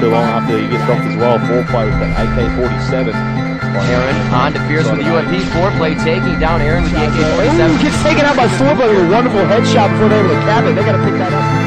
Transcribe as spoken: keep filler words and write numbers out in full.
too long after he gets dropped as well. Foreplay with that A K forty-seven. Aaron on to Fierce with the U M P foreplay, taking down Aaron with the A K forty-seven. Ooh, gets taken out by Foreplay with a wonderful headshot before they're able to cap it. They got to pick that up.